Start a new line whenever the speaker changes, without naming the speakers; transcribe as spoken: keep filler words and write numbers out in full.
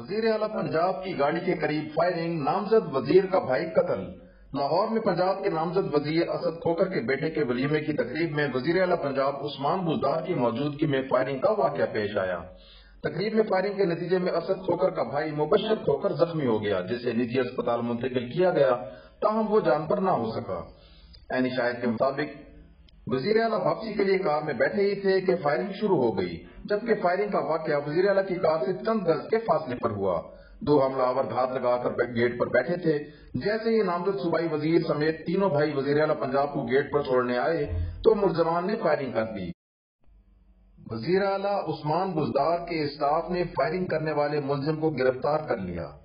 वजीर आला पंजाब की गाड़ी के करीब फायरिंग, नामजद वजीर का भाई कत्ल। लाहौर में पंजाब के नामजद वजीर असद खोकर के बेटे के वलीमे की तकरीब में वजीर आला पंजाब उस्मान बुज़दार की मौजूदगी में फायरिंग का वाकया पेश आया। तकरीब में फायरिंग के नतीजे में असद खोकर का भाई मुबशर खोकर जख्मी हो गया, जिसे निजी अस्पताल मुंतकिल किया गया, ताहम वो जान पर न हो सका। ऐनी शाहिद के मुताबिक वजीर आला वापसी के लिए कार में बैठे ही थे कि फायरिंग शुरू हो गई, जबकि फायरिंग का वाकया वजीर आला की कार से चंद गज के फासले पर हुआ। दो हमलावर घात लगाकर गेट पर बैठे थे। जैसे ही नामजद सूबाई वजीर समेत तीनों भाई वजीर आला पंजाब को गेट पर छोड़ने आए तो मुलजमान ने फायरिंग कर दी। वजीर आला उस्मान बुज़दार के स्टाफ ने फायरिंग करने वाले मुलजिम को गिरफ्तार कर लिया।